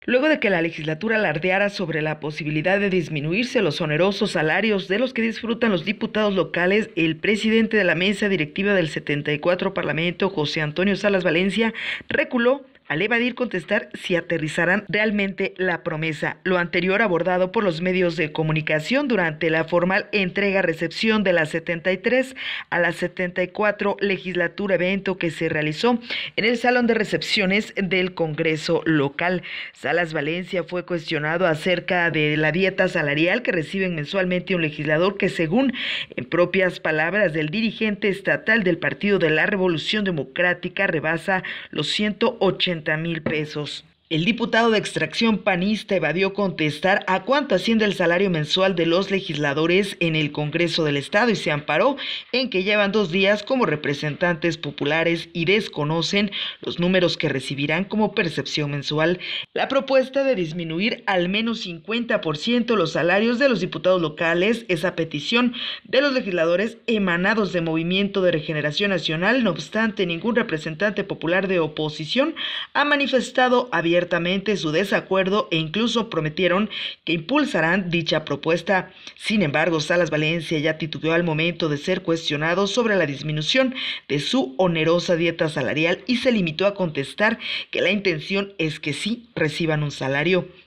Luego de que la legislatura alardeara sobre la posibilidad de disminuirse los onerosos salarios de los que disfrutan los diputados locales, el presidente de la mesa directiva del 74 Parlamento, José Antonio Salas Valencia, reculó al evadir contestar si aterrizarán realmente la promesa, lo anterior abordado por los medios de comunicación durante la formal entrega-recepción de la 73 a la 74 legislatura, evento que se realizó en el salón de recepciones del Congreso local. Salas Valencia fue cuestionado acerca de la dieta salarial que reciben mensualmente un legislador que, según en propias palabras del dirigente estatal del Partido de la Revolución Democrática, rebasa los 180,000 pesos. El diputado de extracción panista evadió contestar a cuánto asciende el salario mensual de los legisladores en el Congreso del Estado y se amparó en que llevan 2 días como representantes populares y desconocen los números que recibirán como percepción mensual. La propuesta de disminuir al menos 50% los salarios de los diputados locales es a petición de los legisladores emanados de Movimiento de Regeneración Nacional. No obstante, ningún representante popular de oposición ha manifestado abiertamente su desacuerdo e incluso prometieron que impulsarán dicha propuesta. Sin embargo, Salas Valencia ya titubeó al momento de ser cuestionado sobre la disminución de su onerosa dieta salarial y se limitó a contestar que la intención es que sí reciban un salario.